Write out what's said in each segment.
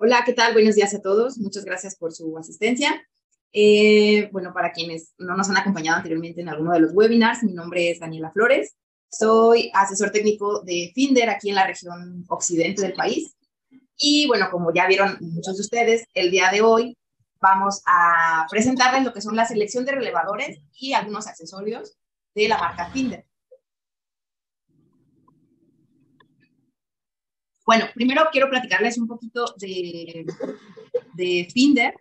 Hola, ¿qué tal? Buenos días a todos. Muchas gracias por su asistencia. Bueno, para quienes no nos han acompañado anteriormente en alguno de los webinars, mi nombre es Daniela Flores. Soy asesor técnico de Finder aquí en la región occidente del país. Y bueno, como ya vieron muchos de ustedes, el día de hoy vamos a presentarles lo que son la selección de relevadores y algunos accesorios de la marca Finder. Bueno, primero quiero platicarles un poquito de Finder.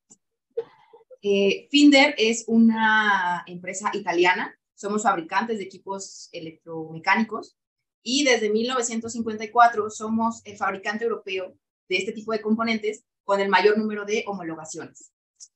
Finder es una empresa italiana, somos fabricantes de equipos electromecánicos y desde 1954 somos el fabricante europeo de este tipo de componentes con el mayor número de homologaciones.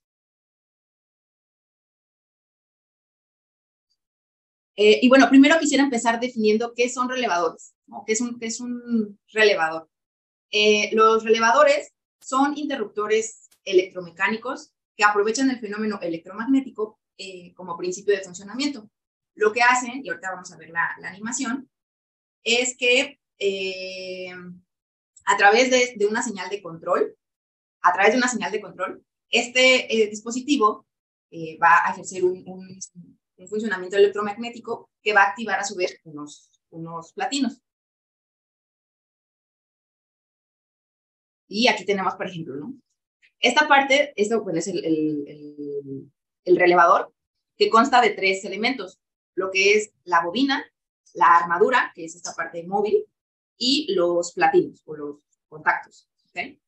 Y bueno, primero quisiera empezar definiendo qué son relevadores, ¿no? ¿Qué es un relevador? Los relevadores son interruptores electromecánicos que aprovechan el fenómeno electromagnético como principio de funcionamiento. Lo que hacen, y ahorita vamos a ver la animación, es que a través de una señal de control, este dispositivo va a ejercer un funcionamiento electromagnético que va a activar a su vez unos platinos. Y aquí tenemos, por ejemplo, ¿no? Esta parte, bueno, es el relevador, que consta de tres elementos, lo que es la bobina, la armadura, que es esta parte móvil, y los platinos, o los contactos. ¿Okay?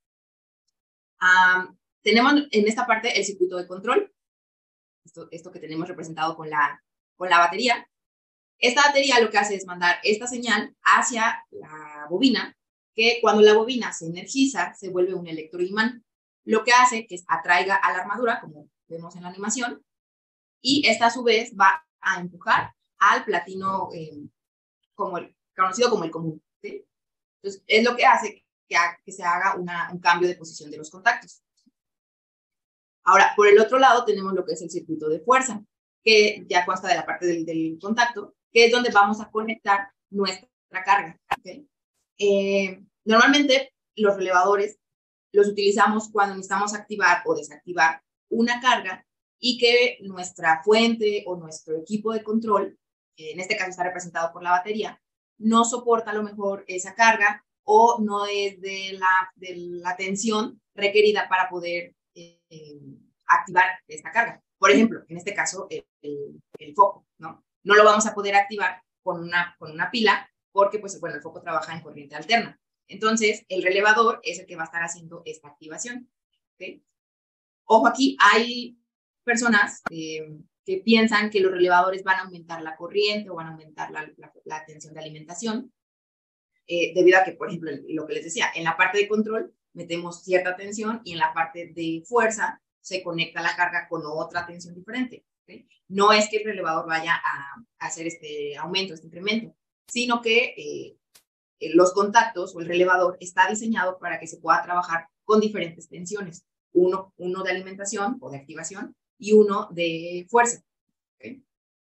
Tenemos en esta parte el circuito de control, esto que tenemos representado con la batería. Esta batería lo que hace es mandar esta señal hacia la bobina, que cuando la bobina se energiza, se vuelve un electroimán, lo que hace que atraiga a la armadura, como vemos en la animación, y esta a su vez va a empujar al platino conocido como el común. ¿Sí? Entonces, es lo que hace que se haga un cambio de posición de los contactos. Ahora, por el otro lado tenemos lo que es el circuito de fuerza, que ya consta de la parte del contacto, que es donde vamos a conectar nuestra carga. ¿Okay? Normalmente los relevadores los utilizamos cuando necesitamos activar o desactivar una carga y que nuestra fuente o nuestro equipo de control, que en este caso está representado por la batería, no soporta a lo mejor esa carga o no es de la tensión requerida para poder activar esta carga. Por ejemplo, en este caso, el foco, ¿no? No lo vamos a poder activar con una pila porque, pues, bueno, el foco trabaja en corriente alterna. Entonces, el relevador es el que va a estar haciendo esta activación. ¿Okay? Ojo, aquí hay personas que piensan que los relevadores van a aumentar la corriente o van a aumentar la tensión de alimentación, debido a que, por ejemplo, lo que les decía, en la parte de control metemos cierta tensión y en la parte de fuerza se conecta la carga con otra tensión diferente. ¿Okay? No es que el relevador vaya a hacer este aumento, este incremento, sino que los contactos o el relevador está diseñado para que se pueda trabajar con diferentes tensiones. Uno de alimentación o de activación y uno de fuerza. ¿Okay?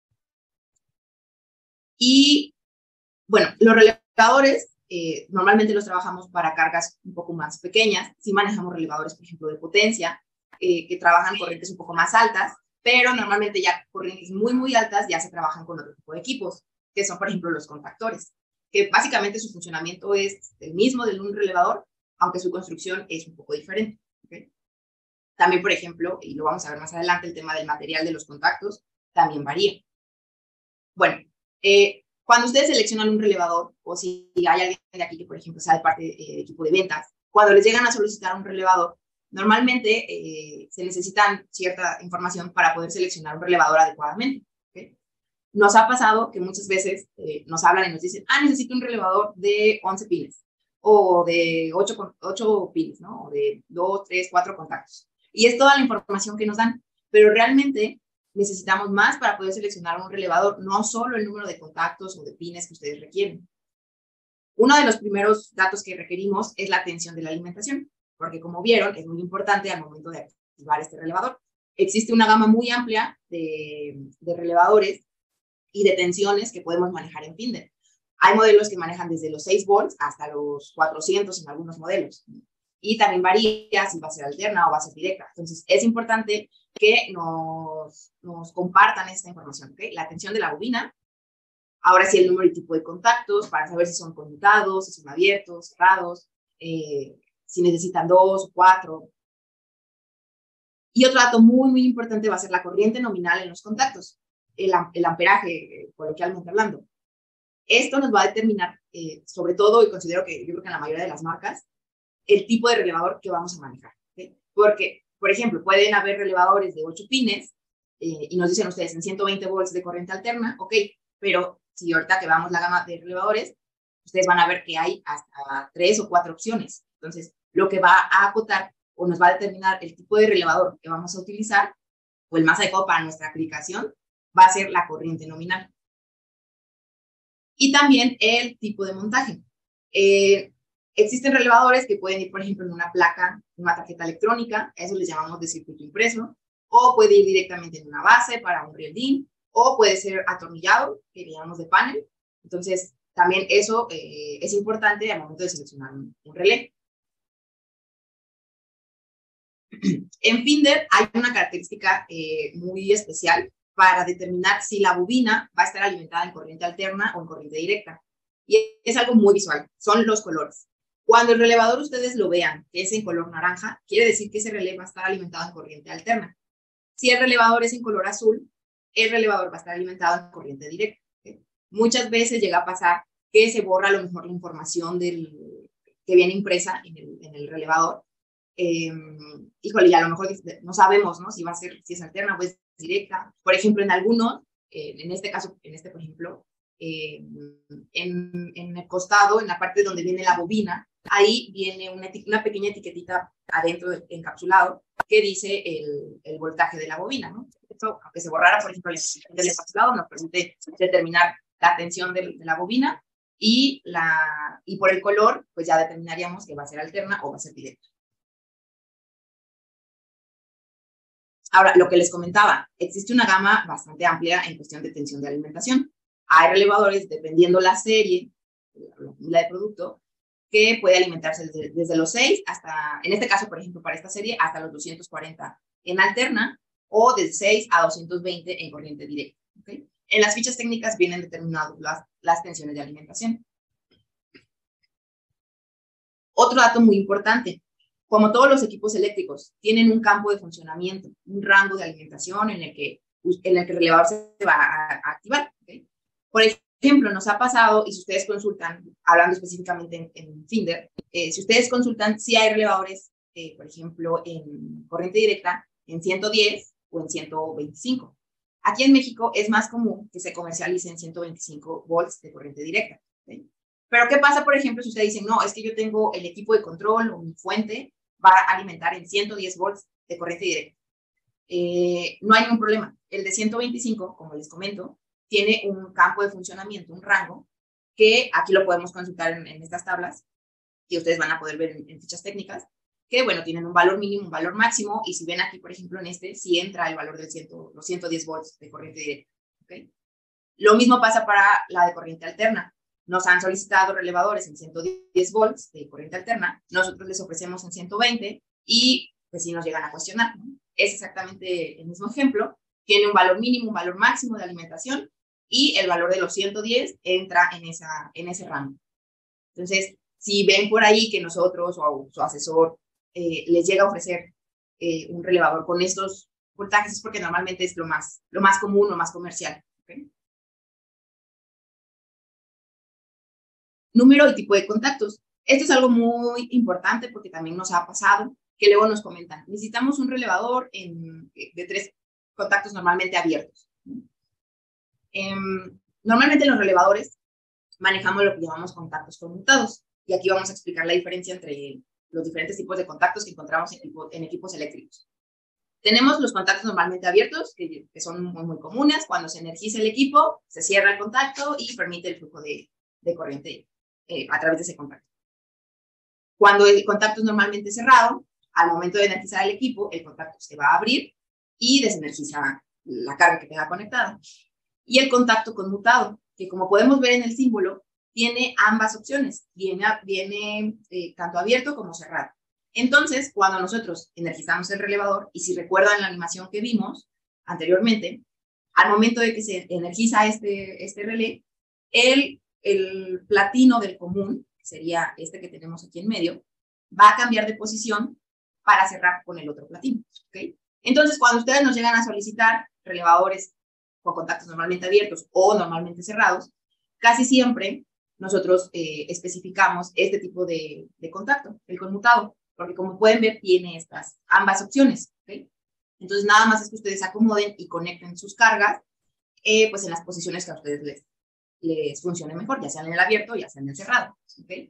Y bueno, los relevadores normalmente los trabajamos para cargas un poco más pequeñas. Si manejamos relevadores, por ejemplo, de potencia, que trabajan corrientes un poco más altas, pero normalmente ya corrientes muy, muy altas ya se trabajan con otro tipo de equipos, que son, por ejemplo, los contactores, que básicamente su funcionamiento es el mismo de un relevador, aunque su construcción es un poco diferente. ¿Okay? También, por ejemplo, y lo vamos a ver más adelante, el tema del material de los contactos también varía. Bueno, cuando ustedes seleccionan un relevador, o si hay alguien de aquí que, por ejemplo, sea de parte de equipo de ventas, cuando les llegan a solicitar un relevador, normalmente se necesitan cierta información para poder seleccionar un relevador adecuadamente. ¿Okay? Nos ha pasado que muchas veces nos hablan y nos dicen, necesito un relevador de 11 pines, o de 8 pines, ¿no? O de 2, 3, 4 contactos. Y es toda la información que nos dan, pero realmente necesitamos más para poder seleccionar un relevador, no solo el número de contactos o de pines que ustedes requieren. Uno de los primeros datos que requerimos es la tensión de la alimentación, porque como vieron, es muy importante al momento de activar este relevador. Existe una gama muy amplia de relevadores y de tensiones que podemos manejar en Finder. Hay modelos que manejan desde los 6 volts hasta los 400 en algunos modelos. y también varía si va a ser alterna o va a ser directa. Entonces, es importante que nos compartan esta información, ¿ok? La tensión de la bobina, ahora sí el número y tipo de contactos, para saber si son conmutados, si son abiertos, cerrados, si necesitan 2 o 4. Y otro dato muy, muy importante va a ser la corriente nominal en los contactos, el amperaje, coloquialmente hablando. Esto nos va a determinar, sobre todo, y considero que yo creo que en la mayoría de las marcas, el tipo de relevador que vamos a manejar. ¿Sí? Porque, por ejemplo, pueden haber relevadores de 8 pines y nos dicen ustedes en 120 volts de corriente alterna, ok, pero si ahorita que veamos la gama de relevadores, ustedes van a ver que hay hasta 3 o 4 opciones. Entonces, lo que va a acotar o nos va a determinar el tipo de relevador que vamos a utilizar o el más adecuado para nuestra aplicación va a ser la corriente nominal. Y también el tipo de montaje. Existen relevadores que pueden ir, por ejemplo, en una placa, una tarjeta electrónica, a eso les llamamos de circuito impreso, o puede ir directamente en una base para un rieldín, o puede ser atornillado, que le llamamos de panel. Entonces, también eso es importante al momento de seleccionar un relé. En Finder hay una característica muy especial para determinar si la bobina va a estar alimentada en corriente alterna o en corriente directa. Y es algo muy visual, son los colores. Cuando el relevador ustedes lo vean, que es en color naranja, quiere decir que ese relé va a estar alimentado en corriente alterna. Si el relevador es en color azul, el relevador va a estar alimentado en corriente directa. ¿Okay? Muchas veces llega a pasar que se borra a lo mejor la información que viene impresa en el relevador. Híjole, y a lo mejor no sabemos, ¿no? Si va a ser, si es alterna o es directa. Por ejemplo, en algunos, en este caso, por ejemplo, en el costado, en la parte donde viene la bobina, ahí viene una pequeña etiquetita adentro del encapsulado que dice el voltaje de la bobina, ¿no? Esto, aunque se borrara, por ejemplo, el encapsulado, nos permite determinar la tensión de la bobina y por el color, pues ya determinaríamos que va a ser alterna o va a ser directa. Ahora, lo que les comentaba, existe una gama bastante amplia en cuestión de tensión de alimentación. Hay relevadores, dependiendo la serie, la de producto, que puede alimentarse desde los 6 hasta, en este caso, por ejemplo, para esta serie, hasta los 240 en alterna o de 6 a 220 en corriente directa. ¿Okay? En las fichas técnicas vienen determinadas las tensiones de alimentación. Otro dato muy importante, como todos los equipos eléctricos, tienen un campo de funcionamiento, un rango de alimentación en el que el relevador se va a activar. ¿Okay? Por ejemplo, nos ha pasado, y si ustedes consultan, hablando específicamente en Finder, si ustedes consultan si hay relevadores, por ejemplo, en corriente directa, en 110 o en 125. Aquí en México es más común que se comercialice en 125 volts de corriente directa. ¿Okay? Pero ¿qué pasa, por ejemplo, si ustedes dicen, no, es que yo tengo el equipo de control o mi fuente va a alimentar en 110 volts de corriente directa? No hay ningún problema. El de 125, como les comento, tiene un campo de funcionamiento, un rango, que aquí lo podemos consultar en estas tablas, que ustedes van a poder ver en fichas técnicas, que, bueno, tienen un valor mínimo, un valor máximo, y si ven aquí, por ejemplo, en sí entra el valor de los 110 volts de corriente directa. ¿Okay? Lo mismo pasa para la de corriente alterna. Nos han solicitado relevadores en 110 volts de corriente alterna, nosotros les ofrecemos en 120 y pues sí nos llegan a cuestionar, ¿no? Es exactamente el mismo ejemplo, tiene un valor mínimo, un valor máximo de alimentación y el valor de los 110 entra en ese rango. Entonces, si ven por ahí que nosotros o su asesor les llega a ofrecer un relevador con estos voltajes, es porque normalmente es lo más común, lo más comercial. ¿Okay? Número y tipo de contactos. Esto es algo muy importante porque también nos ha pasado que luego nos comentan, necesitamos un relevador de 3 contactos normalmente abiertos. Normalmente en los relevadores manejamos lo que llamamos contactos conmutados y aquí vamos a explicar la diferencia entre los diferentes tipos de contactos que encontramos en equipos eléctricos. Tenemos los contactos normalmente abiertos, que son muy, muy comunes. Cuando se energiza el equipo, se cierra el contacto y permite el flujo de corriente a través de ese contacto. Cuando el contacto es normalmente cerrado, al momento de energizar el equipo, el contacto se va a abrir y desenergiza la carga que queda conectada. Y el contacto conmutado, que como podemos ver en el símbolo, tiene ambas opciones, viene tanto abierto como cerrado. Entonces, cuando nosotros energizamos el relevador, y si recuerdan la animación que vimos anteriormente, al momento de que se energiza este relé, el platino del común, que sería este que tenemos aquí en medio, va a cambiar de posición para cerrar con el otro platino. ¿Okay? Entonces, cuando ustedes nos llegan a solicitar relevadores con contactos normalmente abiertos o normalmente cerrados, casi siempre nosotros especificamos este tipo de contacto, el conmutado, porque como pueden ver, tiene ambas opciones. ¿Okay? Entonces, nada más es que ustedes acomoden y conecten sus cargas pues en las posiciones que a ustedes les funcione mejor, ya sea en el abierto, ya sea en el cerrado. ¿Okay?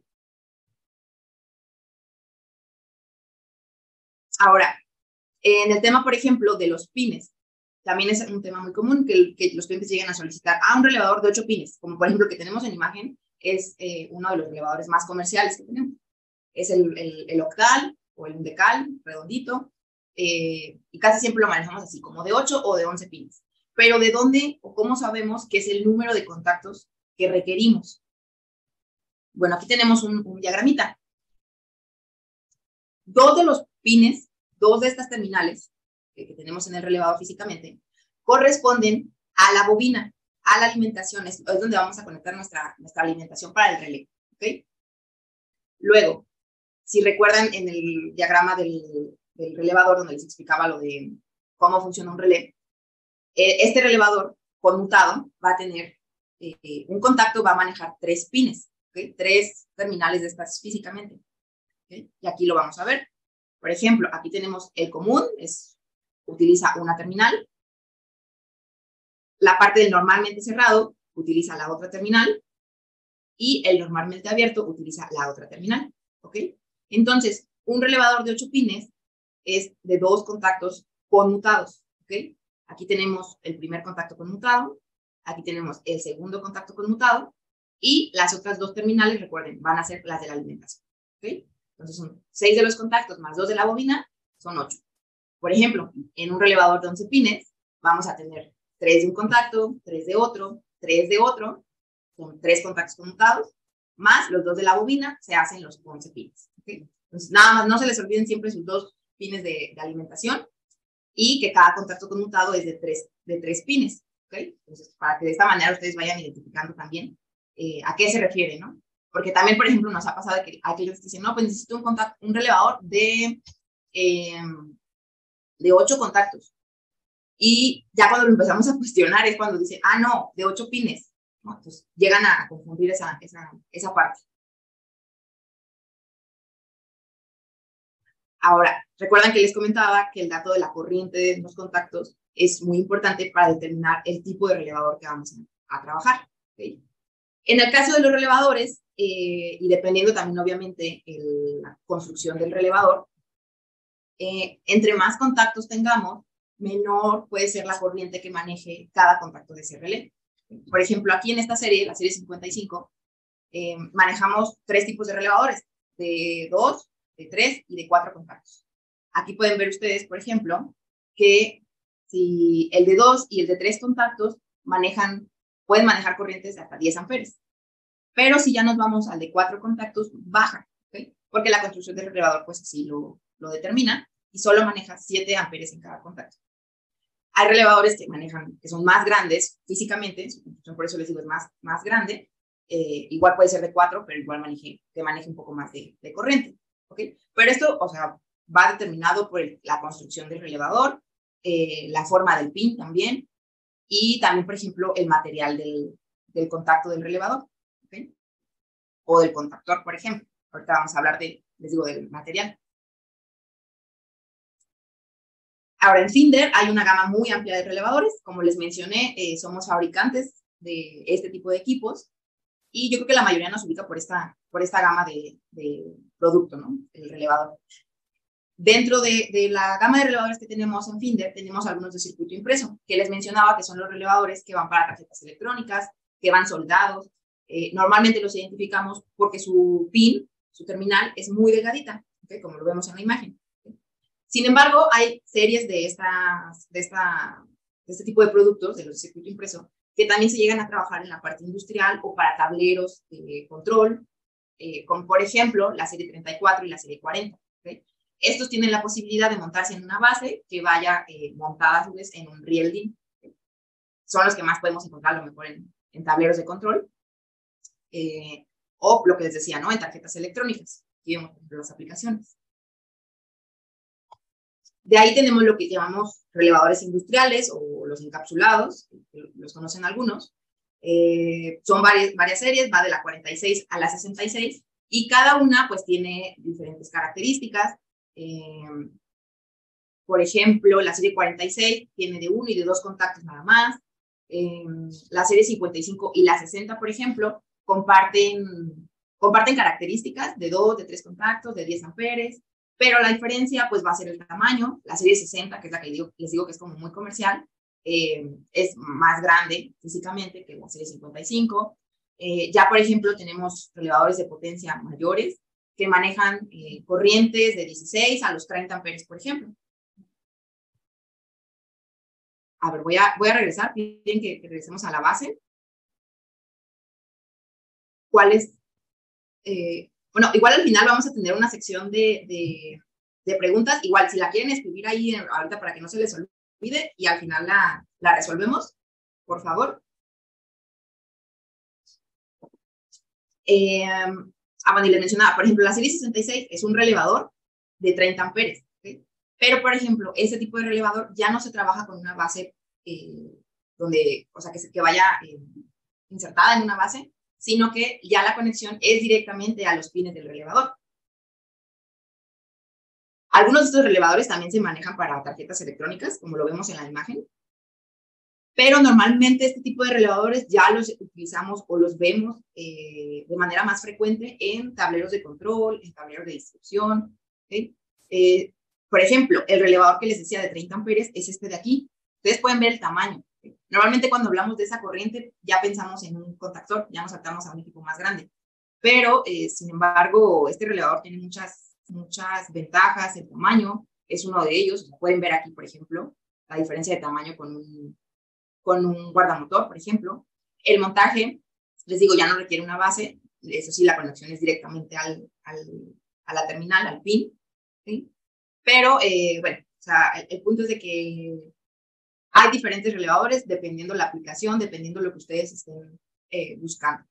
Ahora, en el tema, por ejemplo, de los pines, también es un tema muy común que los clientes lleguen a solicitar un relevador de 8 pines, como por ejemplo el que tenemos en imagen, es uno de los relevadores más comerciales que tenemos. Es el octal o el undecal, redondito, y casi siempre lo manejamos así, como de 8 o de 11 pines. Pero ¿de dónde o cómo sabemos qué es el número de contactos que requerimos? Bueno, aquí tenemos un diagramita. Dos de los pines, dos de estas terminales que tenemos en el relevador físicamente, corresponden a la bobina, a la alimentación. Es donde vamos a conectar nuestra alimentación para el relé. ¿Okay? Luego, si recuerdan en el diagrama del relevador donde les explicaba lo de cómo funciona un relé, este relevador conmutado va a tener un contacto, va a manejar 3 pines, ¿okay? 3 terminales de estas físicamente. ¿Okay? Y aquí lo vamos a ver. Por ejemplo, aquí tenemos el común, utiliza una terminal. La parte del normalmente cerrado utiliza la otra terminal. Y el normalmente abierto utiliza la otra terminal. ¿Ok? Entonces, un relevador de 8 pines es de 2 contactos conmutados. ¿Ok? Aquí tenemos el primer contacto conmutado. Aquí tenemos el segundo contacto conmutado. Y las otras 2 terminales, recuerden, van a ser las de la alimentación. ¿Ok? Entonces son 6 de los contactos más 2 de la bobina, son 8. Por ejemplo, en un relevador de 11 pines, vamos a tener 3 de un contacto, 3 de otro, 3 de otro, son 3 contactos conmutados, más los 2 de la bobina, se hacen los 11 pines. ¿Okay? Entonces, nada más, no se les olviden siempre sus 2 pines de alimentación y que cada contacto conmutado es de 3 pines. ¿Okay? Entonces, para que de esta manera ustedes vayan identificando también a qué se refiere, ¿no? Porque también, por ejemplo, nos ha pasado que aquellos que dicen, no, pues necesito un relevador de 8 contactos. Y ya cuando lo empezamos a cuestionar es cuando dicen, no, de 8 pines. ¿No? Entonces llegan a confundir esa parte. Ahora, recuerdan que les comentaba que el dato de la corriente de los contactos es muy importante para determinar el tipo de relevador que vamos a trabajar. ¿Okay? En el caso de los relevadores, y dependiendo también obviamente la construcción del relevador, entre más contactos tengamos, menor puede ser la corriente que maneje cada contacto de ese relé. Por ejemplo, aquí en esta serie, la serie 55, manejamos 3 tipos de relevadores, de 2, de 3 y de 4 contactos. Aquí pueden ver ustedes, por ejemplo, que si el de 2 y el de 3 contactos pueden manejar corrientes de hasta 10 amperes. Pero si ya nos vamos al de 4 contactos, baja, ¿okay? Porque la construcción del relevador pues así lo determina y solo maneja 7 amperes en cada contacto. Hay relevadores que son más grandes físicamente, su construcción por eso les digo es más grande, igual puede ser de 4, pero igual que maneje un poco más de corriente. ¿Okay? Pero esto, o sea, va determinado por la construcción del relevador, la forma del pin también, y también, por ejemplo, el material del contacto del relevador, ¿okay? O del contactor, por ejemplo. Ahorita vamos a hablar del material. Ahora, en Finder hay una gama muy amplia de relevadores. Como les mencioné, somos fabricantes de este tipo de equipos y yo creo que la mayoría nos ubica por esta gama de producto, ¿no? El relevador. Dentro de la gama de relevadores que tenemos en Finder, tenemos algunos de circuito impreso, que les mencionaba que son los relevadores que van para tarjetas electrónicas, que van soldados. Normalmente los identificamos porque su pin, su terminal, es muy delgadita, ¿okay? Como lo vemos en la imagen. ¿Okay? Sin embargo, hay series de este tipo de productos, de los de circuito impreso, que también se llegan a trabajar en la parte industrial o para tableros de control, como por ejemplo la serie 34 y la serie 40. ¿Okay? Estos tienen la posibilidad de montarse en una base que vaya montada a su vez en un riel DIN. Son los que más podemos encontrar a lo mejor en tableros de control. O lo que les decía, ¿no? En tarjetas electrónicas. Aquí vemos las aplicaciones. De ahí tenemos lo que llamamos relevadores industriales o los encapsulados, los conocen algunos. Son varias series, va de la 46 a la 66, y cada una pues tiene diferentes características. Por ejemplo, la serie 46 tiene de 1 y de 2 contactos nada más. La serie 55 y la 60, por ejemplo, comparten características de 2, de 3 contactos, de 10 amperes, pero la diferencia pues va a ser el tamaño. La serie 60, que es la que les digo que es como muy comercial, es más grande físicamente que la serie 55. Ya, por ejemplo, tenemos relevadores de potencia mayores que manejan corrientes de 16 a los 30 amperes, por ejemplo. A ver, voy a regresar, piden que regresemos a la base. ¿Cuál es? Bueno, igual al final vamos a tener una sección de preguntas. Igual, si la quieren escribir ahí ahorita para que no se les olvide, y al final la resolvemos, por favor. Bueno, y les mencionaba, por ejemplo, la serie 66 es un relevador de 30 amperes, ¿okay? Pero, por ejemplo, ese tipo de relevador ya no se trabaja con una base donde, o sea, que vaya insertada en una base, sino que ya la conexión es directamente a los pines del relevador. Algunos de estos relevadores también se manejan para tarjetas electrónicas, como lo vemos en la imagen, pero normalmente este tipo de relevadores ya los utilizamos o los vemos de manera más frecuente en tableros de control, en tableros de distribución, ¿okay? Por ejemplo, el relevador que les decía de 30 amperes es este de aquí. Ustedes pueden ver el tamaño. ¿Okay? Normalmente cuando hablamos de esa corriente ya pensamos en un contactor, ya nos saltamos a un equipo más grande. Pero, sin embargo, este relevador tiene muchas ventajas. El tamaño es uno de ellos. Pueden ver aquí, por ejemplo, la diferencia de tamaño con un guardamotor, por ejemplo. El montaje, les digo, ya no requiere una base. Eso sí, la conexión es directamente a la terminal, al pin. ¿Sí? Pero, bueno, o sea, el punto es de que hay diferentes relevadores dependiendo la aplicación, dependiendo lo que ustedes estén buscando.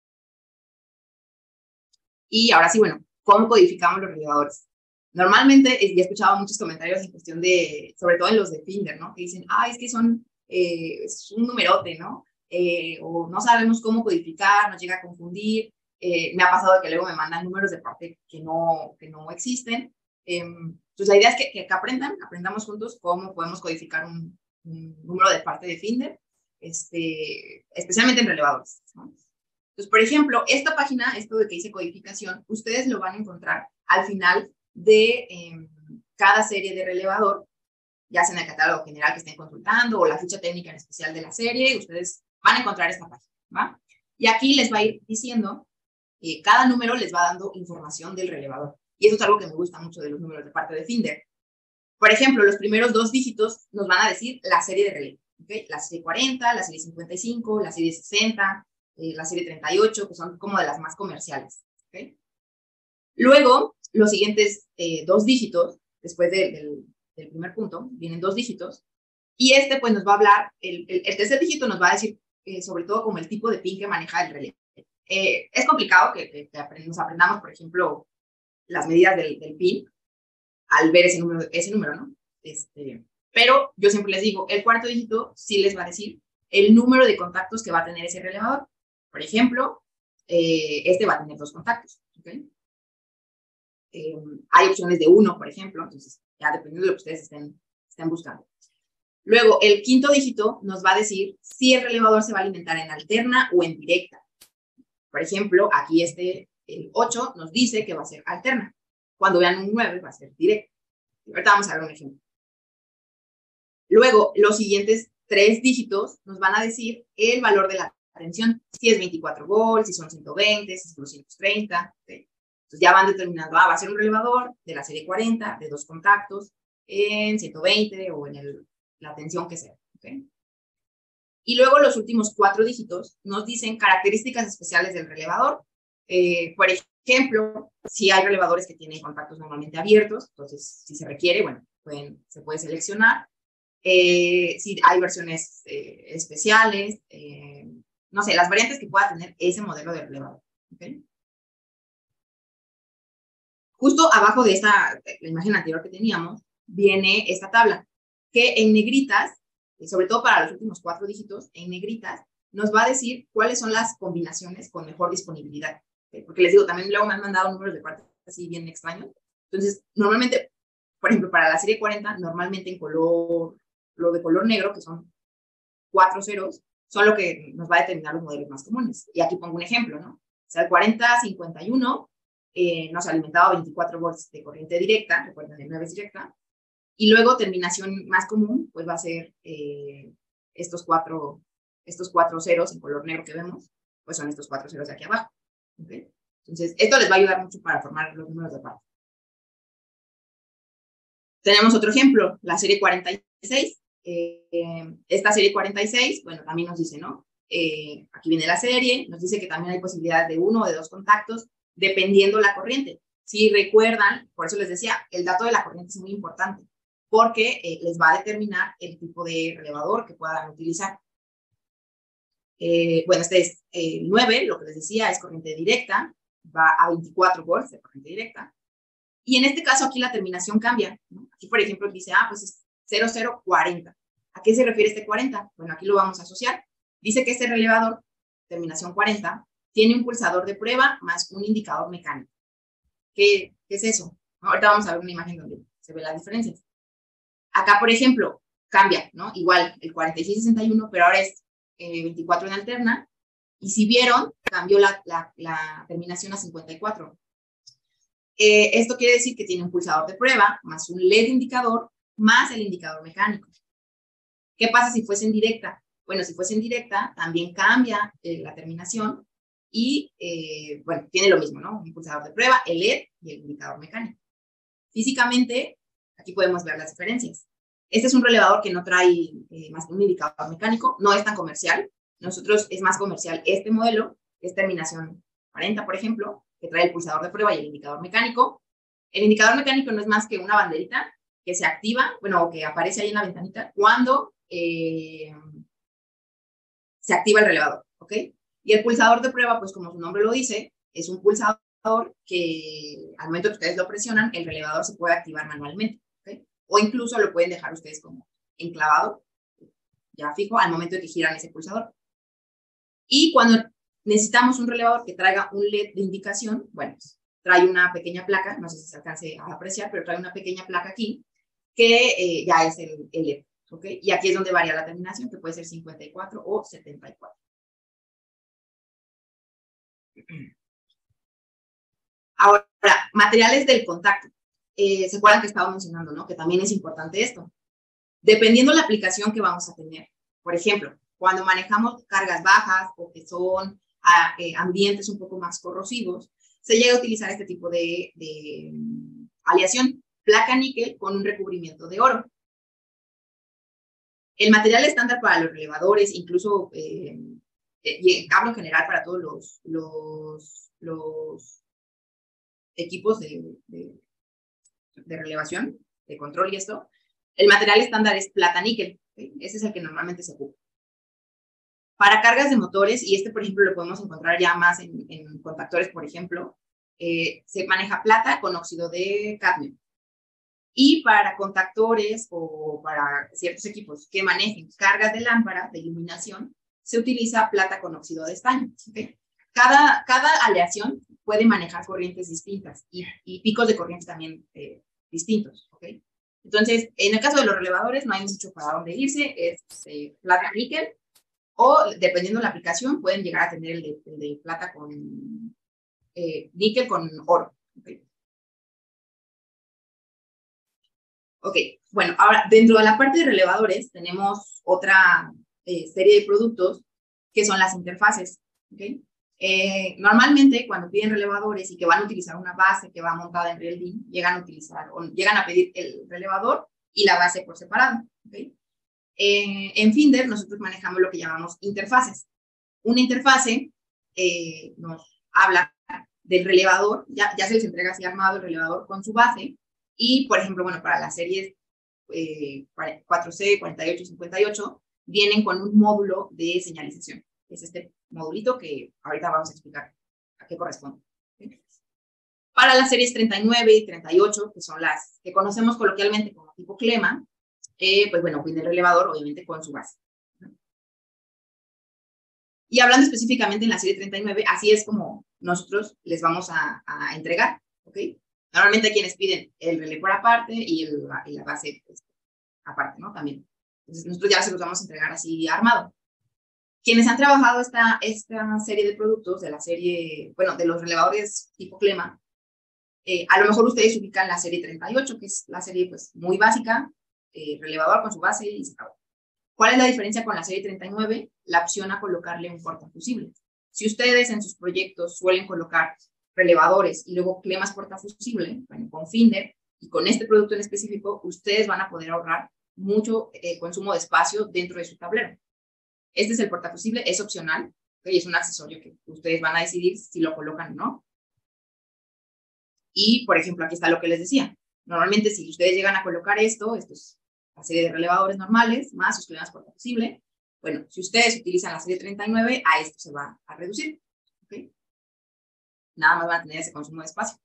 Y ahora sí, bueno, ¿cómo codificamos los relevadores? Normalmente, ya he escuchado muchos comentarios en cuestión de, sobre todo en los de Finder, ¿no? Que dicen, es que es un numerote, ¿no? O no sabemos cómo codificar, nos llega a confundir. Me ha pasado que luego me mandan números de parte que no existen. Entonces, la idea es que aprendamos juntos cómo podemos codificar un número de parte de Finder, especialmente en relevadores, ¿no? Entonces, por ejemplo, esta página, esto de que dice codificación, ustedes lo van a encontrar al final de cada serie de relevador, ya sea en el catálogo general que estén consultando o la ficha técnica en especial de la serie. Ustedes van a encontrar esta página, ¿va? Y aquí les va a ir diciendo, cada número les va dando información del relevador. Y eso es algo que me gusta mucho de los números de parte de Finder. Por ejemplo, los primeros 2 dígitos nos van a decir la serie de relevo, ¿okay? La serie 40, la serie 55, la serie 60, la serie 38, que son como de las más comerciales, ¿okay? Luego, los siguientes 2 dígitos, después del primer punto, vienen 2 dígitos, y pues nos va a hablar, el tercer dígito nos va a decir sobre todo como el tipo de pin que maneja el relé. Es complicado que nos aprendamos, por ejemplo, las medidas del pin al ver ese número, ¿no? Pero yo siempre les digo, el cuarto dígito sí les va a decir el número de contactos que va a tener ese relevador. Por ejemplo, va a tener 2 contactos, ¿okay? Hay opciones de 1, por ejemplo, entonces ya dependiendo de lo que ustedes estén buscando. Luego, el quinto dígito nos va a decir si el relevador se va a alimentar en alterna o en directa. Por ejemplo, aquí el 8 nos dice que va a ser alterna. Cuando vean un 9 va a ser directa. Ahorita vamos a ver un ejemplo. Luego, los siguientes 3 dígitos nos van a decir el valor de la tensión, si es 24 volts, si son 120, si son 230, ¿okay? Entonces ya van determinando, va a ser un relevador de la serie 40, de 2 contactos, en 120 o en la tensión que sea, ¿okay? Y luego los últimos 4 dígitos nos dicen características especiales del relevador. Por ejemplo, si hay relevadores que tienen contactos normalmente abiertos, entonces si se requiere, bueno, se puede seleccionar. Si hay versiones especiales, no sé, las variantes que pueda tener ese modelo de relevador. ¿Okay? Justo abajo de la imagen anterior que teníamos, viene esta tabla, que en negritas, sobre todo para los últimos 4 dígitos, en negritas, nos va a decir cuáles son las combinaciones con mejor disponibilidad. ¿Okay? Porque les digo, también luego me han mandado números de partes así bien extraños. Entonces, normalmente, por ejemplo, para la serie 40, normalmente en color, lo de color negro, que son 4 ceros, son lo que nos va a determinar los modelos más comunes. Y aquí pongo un ejemplo, ¿no? O sea, el 4051 nos alimentaba 24 volts de corriente directa, recuerden, el 9 es directa, y luego terminación más común, pues va a ser estos cuatro ceros en color negro que vemos, pues son estos 4 ceros de aquí abajo. ¿Okay? Entonces, esto les va a ayudar mucho para formar los números de parte. Tenemos otro ejemplo, la serie 46. Esta serie 46, bueno, también nos dice, ¿no? Aquí viene la serie, nos dice que también hay posibilidad de 1 o de 2 contactos, dependiendo la corriente. Si recuerdan, por eso les decía, el dato de la corriente es muy importante, porque les va a determinar el tipo de relevador que puedan utilizar. Bueno, este es 9, lo que les decía, es corriente directa, va a 24 volts de corriente directa. Y en este caso aquí la terminación cambia, ¿no? Aquí, por ejemplo, dice, pues es 0040. ¿A qué se refiere este 40? Bueno, aquí lo vamos a asociar. Dice que este relevador, terminación 40, tiene un pulsador de prueba más un indicador mecánico. ¿Qué es eso? Ahorita vamos a ver una imagen donde se ve las diferencias. Acá, por ejemplo, cambia, ¿no? Igual, el 4661, pero ahora es 24 en alterna. Y si vieron, cambió la terminación a 54. Esto quiere decir que tiene un pulsador de prueba, más un LED indicador, más el indicador mecánico. ¿Qué pasa si fuese en directa? Bueno, si fuese en directa, también cambia la terminación y, bueno, tiene lo mismo, ¿no? Un pulsador de prueba, el LED y el indicador mecánico. Físicamente, aquí podemos ver las diferencias. Este es un relevador que no trae más que un indicador mecánico, no es tan comercial. Nosotros es más comercial este modelo, que es terminación 40, por ejemplo, que trae el pulsador de prueba y el indicador mecánico. El indicador mecánico no es más que una banderita que se activa, bueno, o que aparece ahí en la ventanita cuando se activa el relevador, ¿ok? Y el pulsador de prueba, pues como su nombre lo dice, es un pulsador que al momento que ustedes lo presionan, el relevador se puede activar manualmente, ¿ok? O incluso lo pueden dejar ustedes como enclavado, ya fijo, al momento de que giran ese pulsador. Y cuando necesitamos un relevador que traiga un LED de indicación, bueno, pues, trae una pequeña placa, no sé si se alcance a apreciar, pero trae una pequeña placa aquí, que ya es el LED, ¿ok? Y aquí es donde varía la terminación, que puede ser 54 o 74. Ahora, materiales del contacto. ¿Se acuerdan que estaba mencionando, no? Que también es importante esto. Dependiendo de la aplicación que vamos a tener. Por ejemplo, cuando manejamos cargas bajas o que son ambientes un poco más corrosivos, se llega a utilizar este tipo de aleación, placa níquel con un recubrimiento de oro. El material estándar para los relevadores, incluso y hablo en general para todos los equipos de relevación, de control y esto, el material estándar es plata níquel. ¿Okay? Ese es el que normalmente se ocupa. Para cargas de motores, y este, por ejemplo, lo podemos encontrar ya más en contactores, por ejemplo, se maneja plata con óxido de cadmio. Y para contactores o para ciertos equipos que manejen cargas de lámpara de iluminación, se utiliza plata con óxido de estaño. ¿Okay? Cada aleación puede manejar corrientes distintas y picos de corriente también distintos. ¿Okay? Entonces, en el caso de los relevadores, no hay mucho para dónde irse, es plata níquel, o dependiendo de la aplicación, pueden llegar a tener el de plata con níquel con oro. ¿Okay? Ok, bueno, ahora dentro de la parte de relevadores tenemos otra serie de productos que son las interfaces. ¿Okay? Normalmente cuando piden relevadores y que van a utilizar una base que va montada en Reldin, llegan a utilizar o llegan a pedir el relevador y la base por separado. ¿Okay? En Finder nosotros manejamos lo que llamamos interfaces. Una interfase nos habla del relevador, ya se les entrega así armado el relevador con su base, y por ejemplo, bueno, para las series 4C, 48 y 58, vienen con un módulo de señalización. Es este modulito que ahorita vamos a explicar a qué corresponde. ¿Sí? Para las series 39 y 38, que son las que conocemos coloquialmente como tipo clema, pues bueno, viene el relevador obviamente con su base. Y hablando específicamente en la serie 39, así es como nosotros les vamos a entregar, ¿ok? Normalmente hay quienes piden el relé por aparte y la base pues, aparte, ¿no? También. Entonces nosotros ya se los vamos a entregar así armado. Quienes han trabajado esta serie de productos, de la serie, bueno, de los relevadores tipo clema, a lo mejor ustedes ubican la serie 38, que es la serie pues muy básica, relevador con su base y se acabó. ¿Cuál es la diferencia con la serie 39? La opción a colocarle un portafusible. Si ustedes en sus proyectos suelen colocar relevadores y luego clemas portafusible, bueno, con Finder y con este producto en específico, ustedes van a poder ahorrar mucho consumo de espacio dentro de su tablero. Este es el portafusible, es opcional, y es un accesorio que ustedes van a decidir si lo colocan o no. Y, por ejemplo, aquí está lo que les decía. Normalmente, si ustedes llegan a colocar esto es la serie de relevadores normales, más sus clemas portafusible. Bueno, si ustedes utilizan la serie 39, a esto se va a reducir. ¿Okay? Nada más van a tener ese consumo de espacio.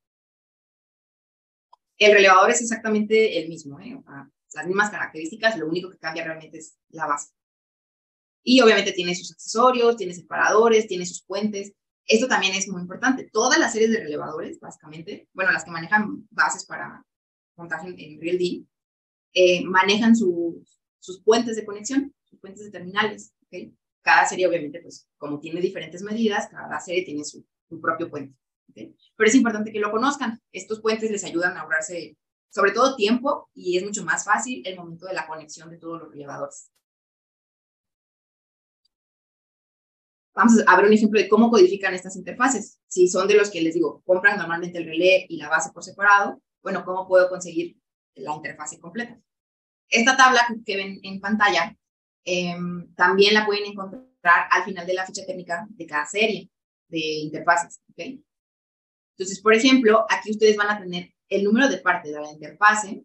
El relevador es exactamente el mismo, ¿eh? O sea, las mismas características, lo único que cambia realmente es la base. Y obviamente tiene sus accesorios, tiene separadores, tiene sus puentes. Esto también es muy importante. Todas las series de relevadores, básicamente, bueno, las que manejan bases para montaje en RealD, manejan sus puentes de conexión, sus puentes de terminales. ¿Okay? Cada serie, obviamente, pues como tiene diferentes medidas, cada serie tiene su propio puente. ¿Okay? Pero es importante que lo conozcan. Estos puentes les ayudan a ahorrarse, sobre todo, tiempo y es mucho más fácil el momento de la conexión de todos los relevadores. Vamos a ver un ejemplo de cómo codifican estas interfaces. Si son de los que les digo, compran normalmente el relé y la base por separado, bueno, ¿cómo puedo conseguir la interfase completa? Esta tabla que ven en pantalla también la pueden encontrar al final de la ficha técnica de cada serie de interfaces. ¿Okay? Entonces, por ejemplo, aquí ustedes van a tener el número de parte de la interfase.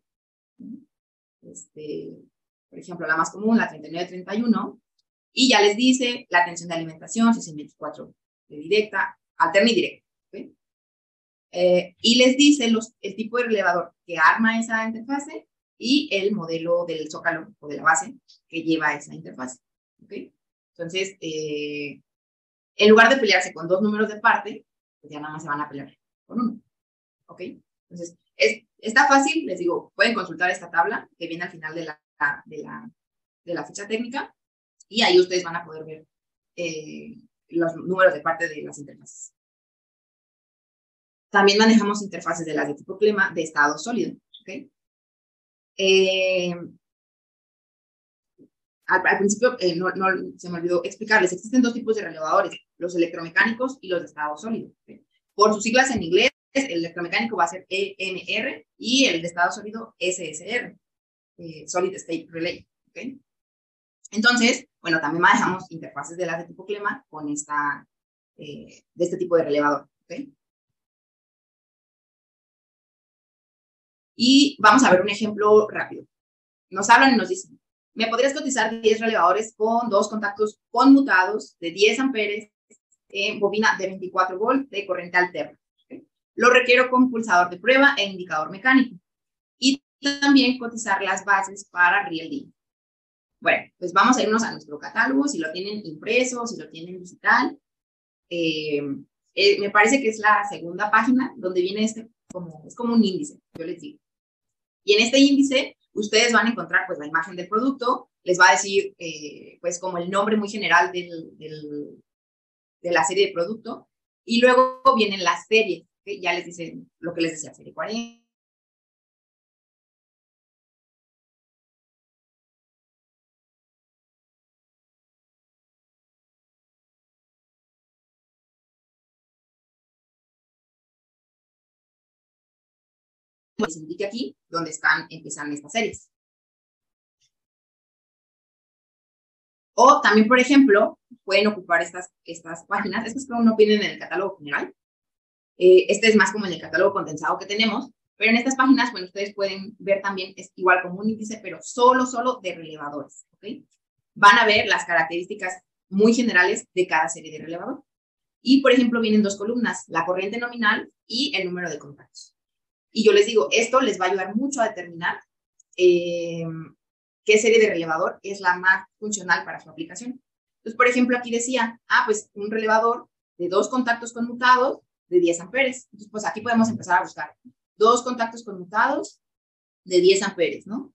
Por ejemplo, la más común, la 3931. Y ya les dice la tensión de alimentación, 624 de directa, alterna y directa. ¿Okay? Y les dice el tipo de relevador que arma esa interfase y el modelo del zócalo o de la base que lleva esa interfase. ¿Okay? Entonces, en lugar de pelearse con dos números de parte, pues ya nada más se van a pelear con uno. ¿Ok? Entonces, está fácil, les digo, pueden consultar esta tabla que viene al final de la ficha técnica y ahí ustedes van a poder ver los números de parte de las interfaces. También manejamos interfaces de las de tipo clema de estado sólido. ¿Okay? Al principio no se me olvidó explicarles, existen dos tipos de relevadores, los electromecánicos y los de estado sólido. ¿Okay? Por sus siglas en inglés, el electromecánico va a ser EMR y el de estado sólido SSR, Solid State Relay. ¿Okay? Entonces, bueno, también manejamos interfaces de las de tipo clema con de este tipo de relevador. ¿Okay? Y vamos a ver un ejemplo rápido. Nos hablan y nos dicen, ¿me podrías cotizar 10 relevadores con dos contactos conmutados de 10 amperes en bobina de 24 volt de corriente alterna? ¿Okay? Lo requiero con pulsador de prueba e indicador mecánico. Y también cotizar las bases para RealD. Bueno, pues vamos a irnos a nuestro catálogo, si lo tienen impreso, si lo tienen digital. Me parece que es la segunda página donde viene es como un índice, yo les digo. Y en este índice, ustedes van a encontrar pues la imagen del producto, les va a decir pues como el nombre muy general de la serie de producto, y luego vienen las series, que ya les dicen lo que les decía, serie 40. Les indique aquí donde empiezan estas series. O también, por ejemplo, pueden ocupar estas páginas, estas que no vienen en el catálogo general, Este es más como en el catálogo condensado que tenemos, pero en estas páginas, bueno, ustedes pueden ver también, es igual como un índice, pero solo de relevadores, ¿ok? Van a ver las características muy generales de cada serie de relevador. Y, por ejemplo, vienen dos columnas, la corriente nominal y el número de contactos. Y yo les digo, esto les va a ayudar mucho a determinar qué serie de relevador es la más funcional para su aplicación. Entonces, por ejemplo, aquí decía, pues un relevador de 2 contactos conmutados de 10 amperes. Entonces, pues aquí podemos empezar a buscar 2 contactos conmutados de 10 amperes, ¿no?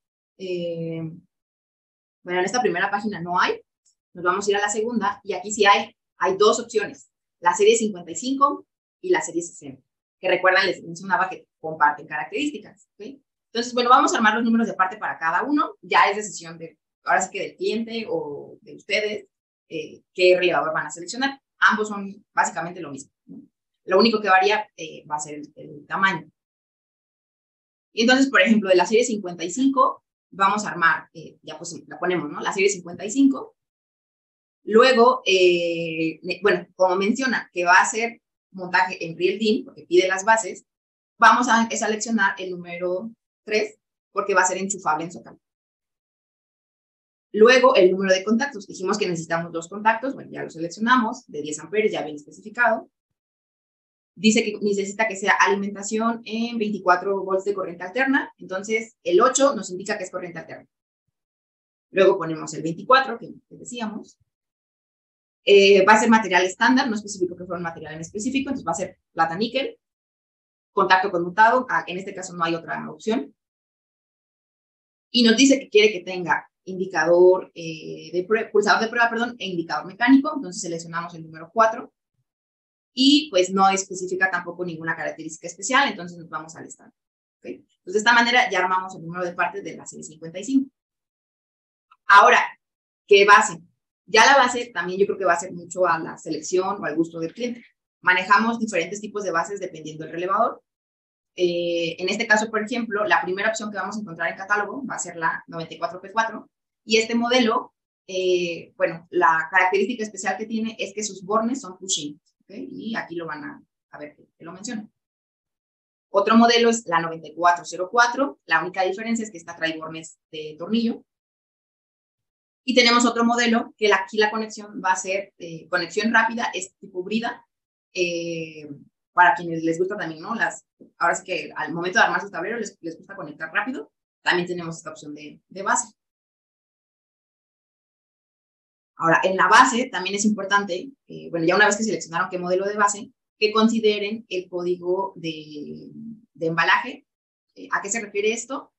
Bueno, en esta primera página no hay. Nos vamos a ir a la segunda y aquí sí hay 2 opciones, la serie 55 y la serie 60, que recuerdan, les mencionaba que comparten características, ¿ok? Entonces, bueno, vamos a armar los números de parte para cada uno, ya es decisión ahora sí que del cliente o de ustedes, qué relevador van a seleccionar. Ambos son básicamente lo mismo, ¿no? Lo único que varía va a ser el tamaño. Y entonces, por ejemplo, de la serie 55, vamos a armar, ya pues la ponemos, ¿no? La serie 55. Luego, bueno, como menciona que va a hacer montaje en RealDIN, porque pide las bases, vamos a seleccionar el número 3, porque va a ser enchufable en Zocalo. Luego, el número de contactos. Dijimos que necesitamos 2 contactos, bueno, ya lo seleccionamos, de 10 amperes, ya bien especificado. Dice que necesita que sea alimentación en 24 volts de corriente alterna, entonces el 8 nos indica que es corriente alterna. Luego ponemos el 24, que decíamos. Va a ser material estándar, no especifico que fuera un material en específico, entonces va a ser plata níquel, contacto conmutado, en este caso no hay otra opción. Y nos dice que quiere que tenga indicador pulsador de prueba, perdón, e indicador mecánico, entonces seleccionamos el número 4. Y pues no especifica tampoco ninguna característica especial, entonces nos vamos al estándar, ¿okay? Entonces de esta manera ya armamos el número de partes de la serie 55. Ahora, ¿qué base? Ya la base también yo creo que va a ser mucho a la selección o al gusto del cliente. Manejamos diferentes tipos de bases dependiendo del relevador. En este caso, por ejemplo, la primera opción que vamos a encontrar en catálogo va a ser la 94P4. Y este modelo, bueno, la característica especial que tiene es que sus bornes son pushing, ¿okay? Y aquí lo van a ver que lo menciono. Otro modelo es la 9404. La única diferencia es que esta trae bornes de tornillo. Y tenemos otro modelo que aquí la conexión va a ser conexión rápida, es tipo brida, para quienes les gusta también, ¿no? Ahora sí que al momento de armar su tablero les gusta conectar rápido, también tenemos esta opción de base. Ahora, en la base también es importante, bueno, ya una vez que seleccionaron qué modelo de base, que consideren el código de embalaje. ¿A qué se refiere esto?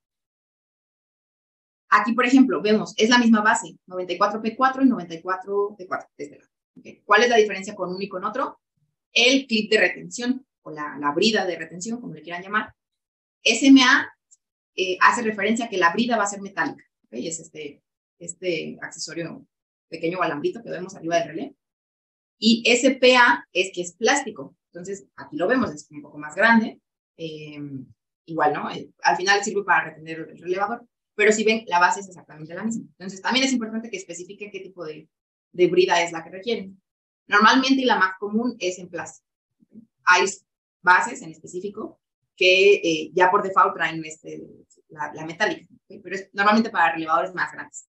Aquí, por ejemplo, vemos, es la misma base, 94P4 y 94P4 de este lado. ¿Okay? ¿Cuál es la diferencia con uno y con otro? El clip de retención, o la brida de retención, como le quieran llamar. SMA hace referencia a que la brida va a ser metálica. ¿Okay? Es este accesorio pequeño o alambrito que vemos arriba del relé. Y SPA es que es plástico. Entonces, aquí lo vemos, es un poco más grande. Igual, ¿no? Al final sirve para retener el relevador. Pero si ven, la base es exactamente la misma. Entonces, también es importante que especifiquen qué tipo de brida es la que requieren. Normalmente la más común es en plástico. Hay bases en específico que ya por default traen la metálica, ¿okay? Pero es normalmente para relevadores más grandes.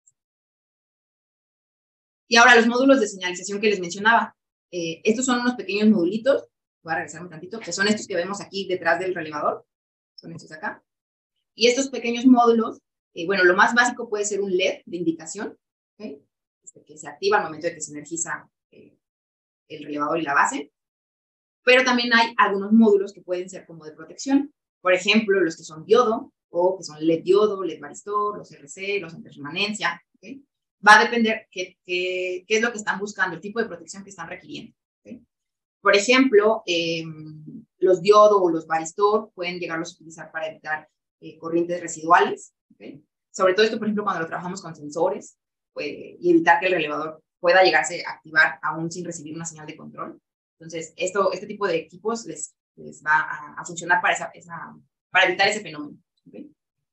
Y ahora los módulos de señalización que les mencionaba. Estos son unos pequeños modulitos, voy a regresarme un tantito, que son estos que vemos aquí detrás del relevador. Son estos acá. Y estos pequeños módulos, bueno, lo más básico puede ser un LED de indicación, ¿okay? Que se activa al momento de que se energiza el relevador y la base. Pero también hay algunos módulos que pueden ser como de protección. Por ejemplo, los que son diodo, o que son LED diodo, LED varistor, los RC, los interremanencia, ¿okay? Va a depender qué es lo que están buscando, el tipo de protección que están requiriendo, ¿okay? Por ejemplo, los diodo o los varistor pueden llegarlos a utilizar para evitar corrientes residuales, ¿okay? Sobre todo esto, por ejemplo, cuando lo trabajamos con sensores, y evitar que el relevador pueda llegarse a activar aún sin recibir una señal de control. Entonces, este tipo de equipos les va a funcionar para evitar ese fenómeno, ¿okay?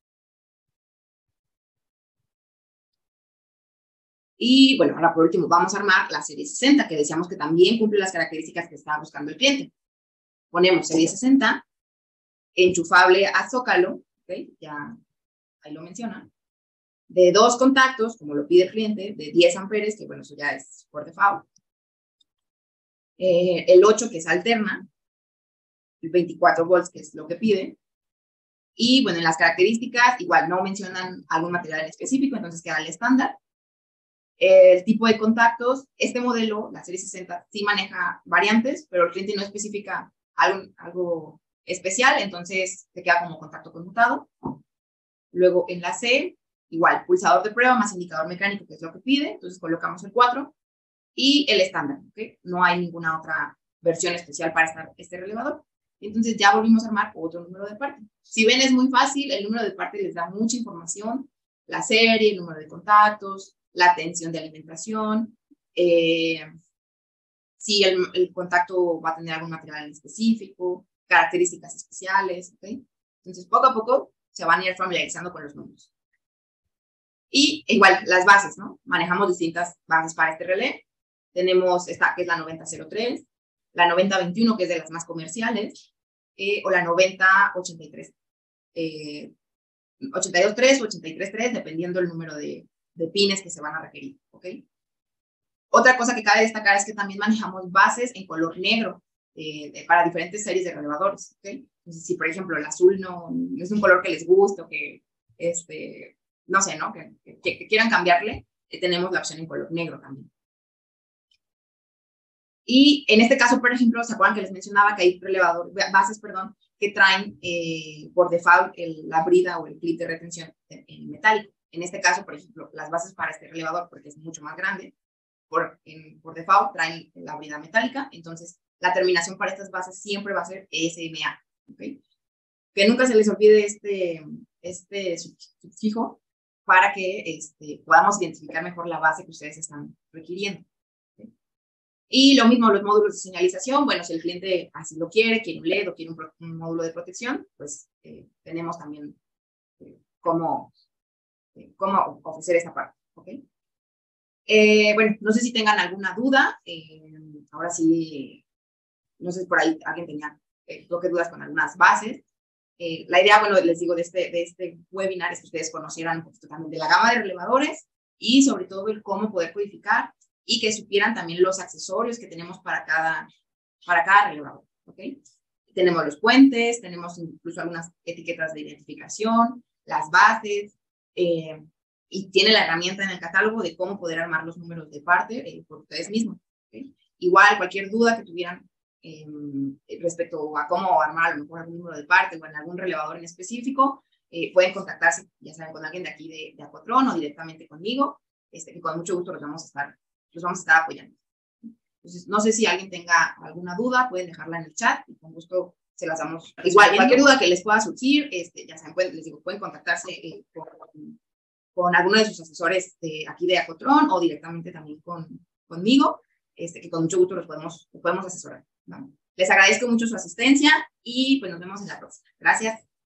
Y bueno, ahora por último vamos a armar la serie 60, que decíamos que también cumple las características que estaba buscando el cliente. ponemos serie 60, enchufable a zócalo, ¿okay? Ya ahí lo menciona, de 2 contactos, como lo pide el cliente, de 10 amperes, que bueno, eso ya es por default, el 8 que es alterna, el 24 volts que es lo que pide, y bueno, en las características igual no mencionan algún material en específico, entonces queda el estándar. El tipo de contactos, este modelo, la serie 60, sí maneja variantes, pero el cliente no especifica algo especial, entonces se queda como contacto conmutado. Luego en la C, igual, pulsador de prueba más indicador mecánico, que es lo que pide, entonces colocamos el 4 y el estándar, ¿ok? No hay ninguna otra versión especial para este relevador. Entonces ya volvimos a armar otro número de parte. Si ven, es muy fácil, el número de parte les da mucha información, la serie, el número de contactos, la tensión de alimentación, si el contacto va a tener algún material en específico, características especiales, ¿ok? Entonces poco a poco se van a ir familiarizando con los números. Y igual, las bases, ¿no? Manejamos distintas bases para este relé. Tenemos esta, que es la 9003, la 9021, que es de las más comerciales, o la 9083. 82.3 o 83.3, dependiendo el número de pines que se van a requerir, ¿ok? Otra cosa que cabe destacar es que también manejamos bases en color negro para diferentes series de relevadores, ¿ok? Entonces, si por ejemplo el azul no es un color que les guste o que, no sé, ¿no? Que quieran cambiarle, tenemos la opción en color negro también. Y en este caso, por ejemplo, ¿se acuerdan que les mencionaba que hay bases, que traen por default la brida o el clip de retención en metálico? En este caso, por ejemplo, las bases para este relevador, porque es mucho más grande, por default traen la brida metálica, entonces la terminación para estas bases siempre va a ser SMA, ¿okay? Que nunca se les olvide este sufijo para que podamos identificar mejor la base que ustedes están requiriendo. ¿Okay? Y lo mismo los módulos de señalización, bueno, si el cliente así lo quiere un LED o quiere un módulo de protección, pues tenemos también cómo ofrecer esta parte, ¿ok? Bueno, no sé si tengan alguna duda, ahora sí, no sé si por ahí alguien tenía dudas con algunas bases. La idea, bueno, les digo, de este webinar es que ustedes conocieran un poquito también de la gama de relevadores y sobre todo el cómo poder codificar y que supieran también los accesorios que tenemos para cada relevador, ¿ok? Tenemos los puentes, tenemos incluso algunas etiquetas de identificación, las bases, y tiene la herramienta en el catálogo de cómo poder armar los números de parte por ustedes mismos, ¿okay? Igual, cualquier duda que tuvieran respecto a cómo armar a lo mejor algún número de parte o en algún relevador en específico, pueden contactarse, ya saben, con alguien de aquí de Aquatron o directamente conmigo, que con mucho gusto los vamos a estar apoyando. Entonces, no sé si alguien tenga alguna duda, pueden dejarla en el chat y con gusto se las damos. Igual, cualquier duda que les pueda surgir, ya saben, les digo, pueden contactarse con alguno de sus asesores de aquí de Aquatron o directamente también conmigo, que con mucho gusto los podemos asesorar, ¿no? Les agradezco mucho su asistencia y pues nos vemos en la próxima. Gracias.